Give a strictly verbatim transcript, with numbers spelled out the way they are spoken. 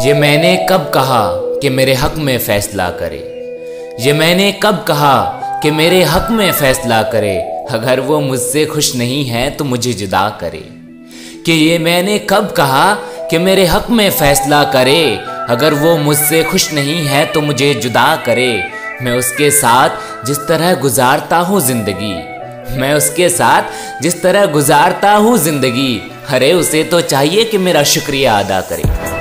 ये मैंने कब कहा कि मेरे हक में फैसला करे। ये मैंने कब कहा कि मेरे हक में फैसला करे। अगर वो मुझसे खुश नहीं है तो मुझे जुदा करे। कि ये मैंने कब कहा कि मेरे हक में फैसला करे। अगर वो मुझसे खुश नहीं है तो मुझे जुदा करे। मैं उसके साथ जिस तरह गुजारता हूँ जिंदगी, मैं उसके साथ जिस तरह गुजारता हूँ जिंदगी, अरे उसे तो चाहिए कि मेरा शुक्रिया अदा करे।